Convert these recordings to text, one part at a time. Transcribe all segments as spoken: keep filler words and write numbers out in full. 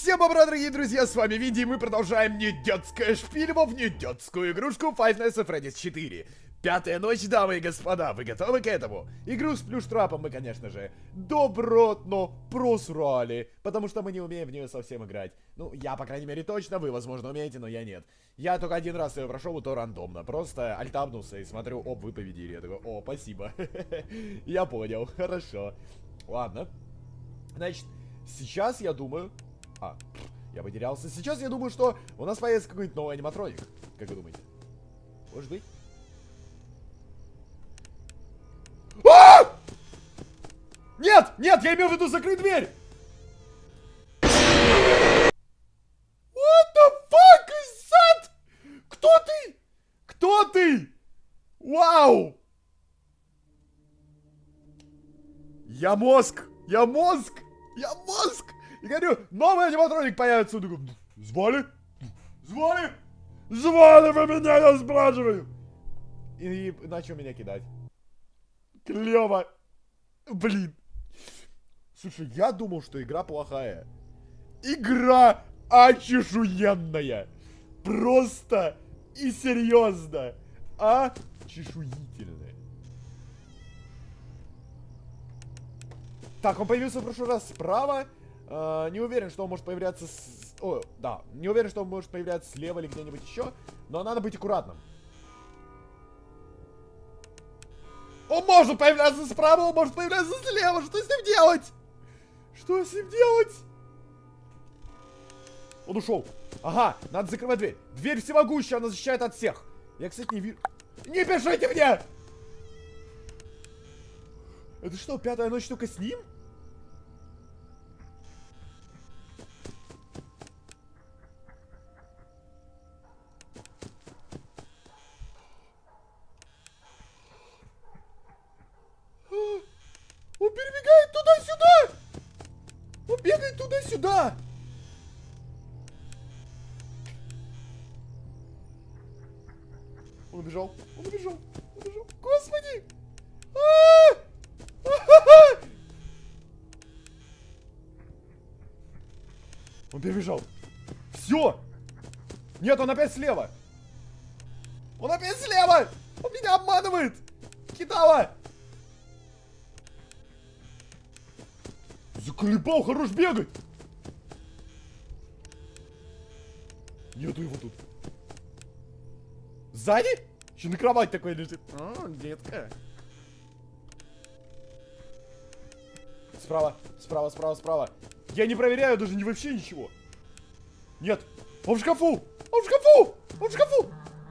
Всем добро, дорогие друзья, с вами Винди, и мы продолжаем недетское шпильво в недетскую игрушку Five Nights at Freddy's четыре. Пятая ночь, дамы и господа, вы готовы к этому? Игру с плюш-трапом мы, конечно же, добротно просрали, потому что мы не умеем в нее совсем играть. Ну, я, по крайней мере, точно, вы, возможно, умеете, но я нет. Я только один раз ее прошел, и то рандомно, просто альтабнулся и смотрю, оп, вы победили. Я такой, о, спасибо. Я понял, хорошо. Ладно. Значит, сейчас я думаю... А, я потерялся. Сейчас я думаю, что у нас появится какой-нибудь новый аниматроник. Как вы думаете? Может быть? А! Нет! Нет! Я имею в виду закрыть дверь! What the fuck is that? Кто ты? Кто ты? Вау! Я мозг! Я мозг! Я мозг! И говорю, новый аниматроник появится. Звали? Звали? Звали вы меня, я спрашиваю. И, и начал меня кидать. Клево. Блин. Слушай, я думал, что игра плохая. Игра очешуенная. Просто и серьезно. Очешуительная. Так, он появился в прошлый раз справа. Uh, не уверен, что он может появляться с... О, да, не уверен, что он может появляться слева или где-нибудь еще. Но надо быть аккуратным. Он может появляться справа, он может появляться слева. Что с ним делать? Что с ним делать? Он ушел. Ага, надо закрывать дверь. Дверь всемогущая, она защищает от всех. Я, кстати, не вижу... Не пишите мне! Это что, пятая ночь только с ним? Он перебегает туда-сюда! Он бегает туда-сюда! Он убежал, он убежал, он убежал. Господи! А-а-а! Он перебежал. Все! Нет, он опять слева! Он опять слева! Он меня обманывает! Кидала! Заколебал, хорош бегать! Нету его тут. Сзади? Еще на кровать такой лежит. О, детка. Справа, справа, справа, справа. Я не проверяю даже не вообще ничего. Нет, он в шкафу! Он в шкафу! Он в шкафу!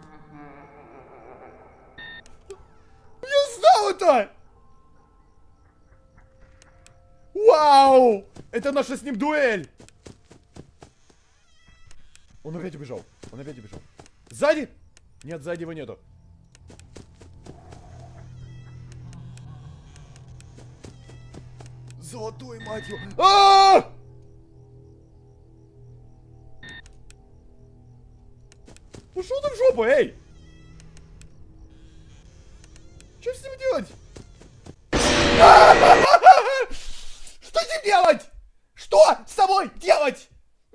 Я знал это! Вау! Это наша с ним дуэль! Он опять убежал. Он опять убежал. Сзади? Нет, сзади его нету. Золотой, мать его. А-а-а! Ушел ты в жопу, эй! Что с ним делать? Что с ним делать? Что с тобой делать?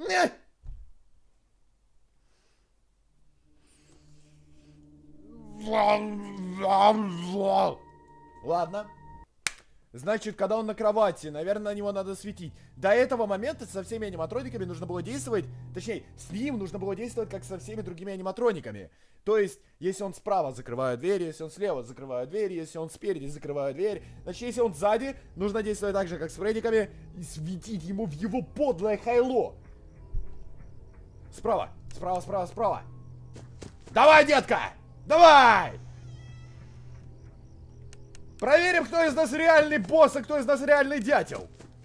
Ладно. Значит, когда он на кровати, наверное, на него надо светить. До этого момента со всеми аниматрониками нужно было действовать, точнее, с ним нужно было действовать, как со всеми другими аниматрониками. То есть, если он справа, закрываю дверь, если он слева, закрываю дверь, если он спереди, закрываю дверь. Значит, если он сзади, нужно действовать так же, как с Фреддиками, и светить ему в его подлое хайло. Справа, справа, справа, справа. Давай, детка! Давай! Проверим, кто из нас реальный босс, а кто из нас реальный дятел.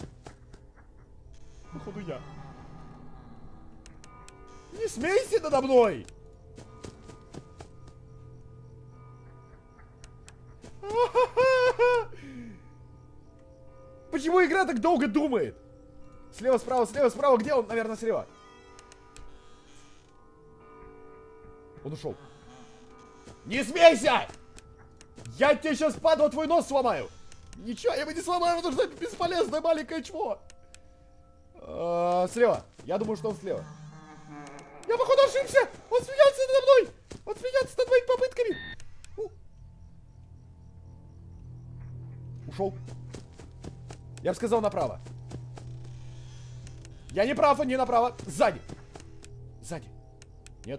Походу я. Не смейся надо мной! Почему игра так долго думает? Слева, справа, слева, справа. Где он? Наверное, слева. Он ушел. Не смейся! Я тебе сейчас, падла, твой нос сломаю! Ничего, я его не сломаю, потому что это бесполезное маленькое чмо! А, слева. Я думаю, что он слева. Я, походу, ошибся! Он смеется надо мной! Он смеется над моими попытками! У. Ушел. Я бы сказал направо. Я не прав, он не направо. Сзади. Сзади. Нет.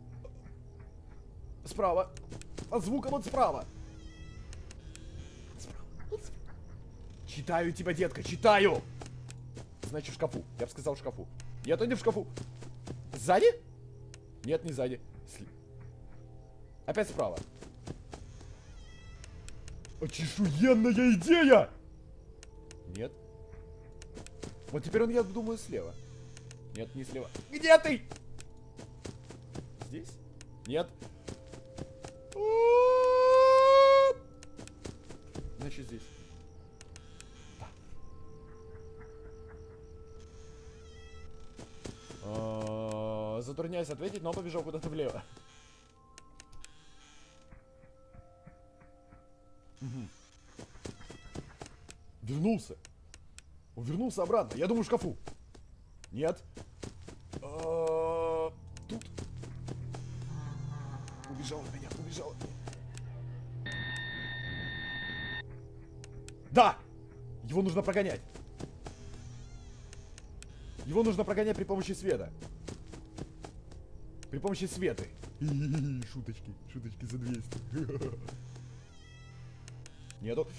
Справа. По звукам он справа. Справа. Он справа. Читаю тебя, детка, читаю. Значит, в шкафу. Я бы сказал в шкафу. Нет, он не в шкафу. Сзади? Нет, не сзади. Сли... Опять справа. Очешуенная идея! Нет. Вот теперь он, я думаю, слева. Нет, не слева. Где ты? Здесь? Нет. Значит, здесь. Да. А-а-а, затрудняюсь ответить, но он побежал куда-то влево. Угу. Вернулся. Он вернулся обратно. Я думаю, в шкафу. Нет. А-а-а, тут. Убежал от меня, убежал от меня. Да! Его нужно прогонять. Его нужно прогонять при помощи света. При помощи света. Шуточки, шуточки за двести. Нету.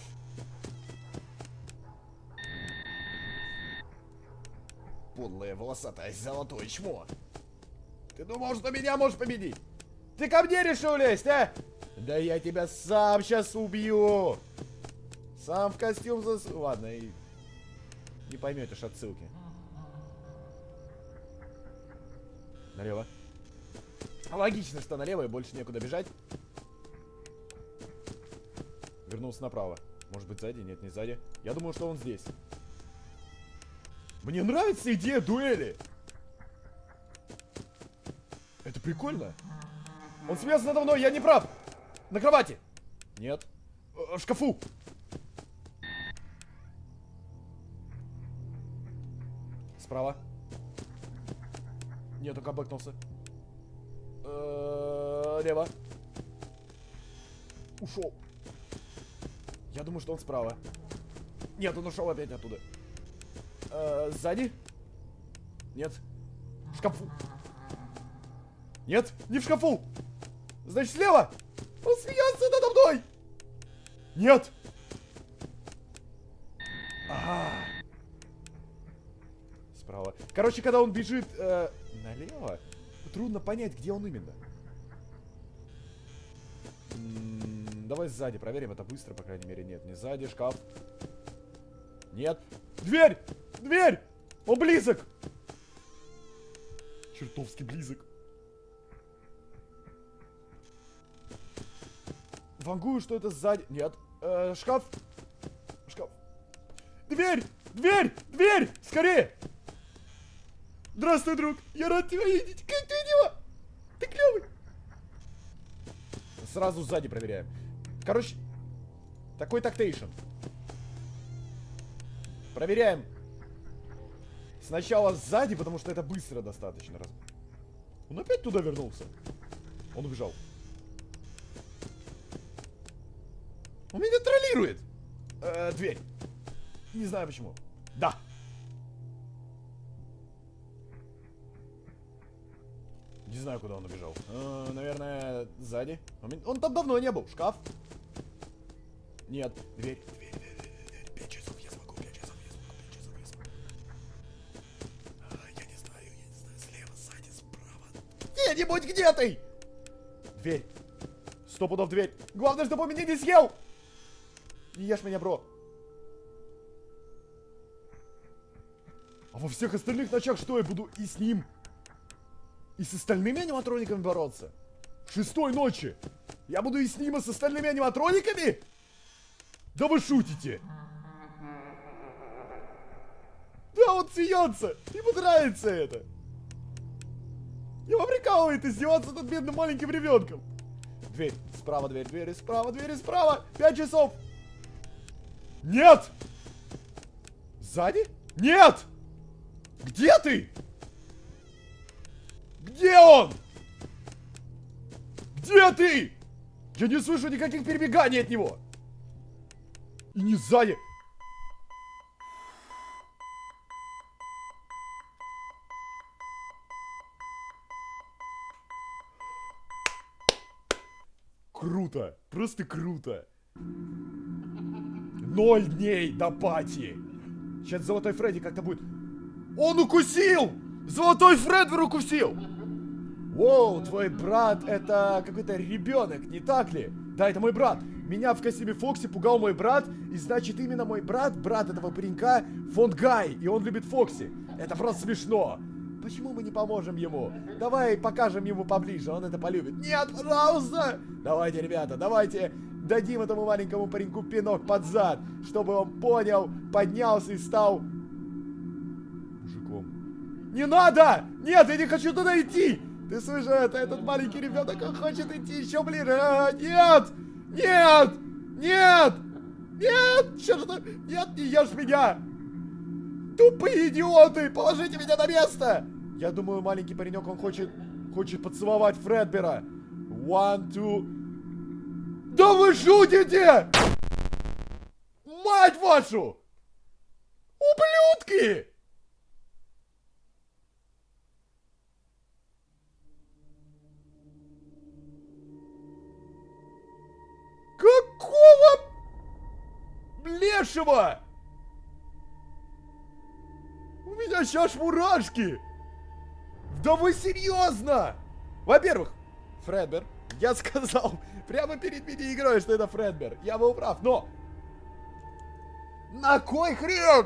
Подлое волосатое золотое чмо. Ты думал, что меня можешь победить? Ты ко мне решил лезть, а? Да я тебя сам сейчас убью. Сам в костюм зас... Ладно, и... не поймете ж отсылки. Налево. Логично, что налево и больше некуда бежать. Вернулся направо. Может быть, сзади? Нет, не сзади. Я думаю, что он здесь. Мне нравится идея дуэли. Это прикольно. Он смеется надо мной, я не прав. На кровати. Нет. В шкафу. Справа. Нет, только обыкнулся. Лево. Ушел. Я думаю, что он справа. Нет, он ушел опять оттуда. Э, сзади? Нет. В шкафу. Нет, не в шкафу. Значит, слева. Он смеется надо мной. Нет. Ага. Справа. Короче, когда он бежит э, налево, трудно понять, где он именно. М-м, давай сзади проверим, это быстро, по крайней мере. Нет, не сзади, шкаф. Нет. Дверь! Дверь! Он близок! Чертовски близок. Вангую, что это сзади. Нет. Э, шкаф. Шкаф. Дверь! Дверь! Дверь! Скорее! Здравствуй, друг! Я рад тебя видеть! Как ты дела? Ты клевый! Сразу сзади проверяем. Короче, такой тактейшн. Проверяем. Сначала сзади, потому что это быстро достаточно. Он опять туда вернулся. Он убежал. Он меня троллирует. Э, дверь. Не знаю почему. Да. Не знаю, куда он убежал. Э, наверное, сзади. Он, он там давно не был. Шкаф. Нет. Дверь. Дверь, дверь, дверь, дверь. Пять часов я смогу. Пять часов я смогу. Пять часов я смогу. А, я не знаю, я не знаю. Слева, сзади, справа. Где-нибудь, где ты? Дверь. Сто пудов дверь. Главное, чтобы он меня не съел. Не ешь меня, бро. А во всех остальных ночах что я буду и с ним, и с остальными аниматрониками бороться? Шестой ночи. Я буду и с ним, и с остальными аниматрониками? Да вы шутите. Да, он смеется. Ему нравится это. Его прикалывает издеваться над бедным маленьким ребенком. Дверь. Справа дверь, дверь, справа, дверь, справа. Пять часов. Нет! Сзади? Нет! Где ты? Где он? Где ты? Я не слышу никаких перебеганий от него. И не сзади. Круто. Просто круто. Ноль дней до пати. Сейчас Золотой Фредди как-то будет. Он укусил! Золотой Фредди укусил! Воу, твой брат это какой-то ребенок, не так ли? Да, это мой брат. Меня в костюме Фокси пугал мой брат, и значит именно мой брат, брат этого паренька, Фон Гай, и он любит Фокси. Это просто смешно. Почему мы не поможем ему? Давай покажем ему поближе, он это полюбит. Нет, пожалуйста! Давайте, ребята, давайте дадим этому маленькому пареньку пинок под зад, чтобы он понял, поднялся и стал мужиком. Не надо! Нет, я не хочу туда идти! Ты слышишь это? Этот маленький ребенок, он хочет идти еще ближе. А, нет! Нет! Нет! Нет! Что же это? Нет, не ешь меня! Тупые идиоты! Положите меня на место! Я думаю, маленький паренек, он хочет, хочет поцеловать Фредбера. One, two... Да вы шутите! Мать вашу! Ублюдки! Какого лешего? У меня сейчас мурашки. Да вы серьезно? Во-первых, Фредбер, я сказал прямо перед мини-игрой, что это Фредбер. Я был прав, но... На кой хрен?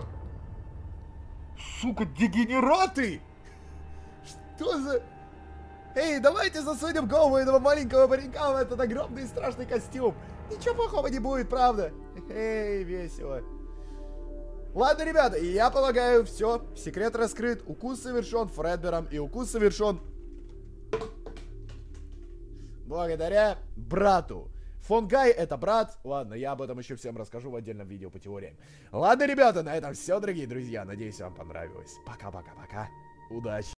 Сука, дегенераты! Что за... Эй, давайте засунем голову этого маленького паренька в этот огромный страшный костюм. Ничего плохого не будет, правда? Эй, весело. Ладно, ребята, и я полагаю, все. Секрет раскрыт. Укус совершен Фредбером. И укус совершен благодаря брату. Фон Гай это брат. Ладно, я об этом еще всем расскажу в отдельном видео по теориям. Ладно, ребята, на этом все, дорогие друзья. Надеюсь, вам понравилось. Пока-пока-пока. Удачи.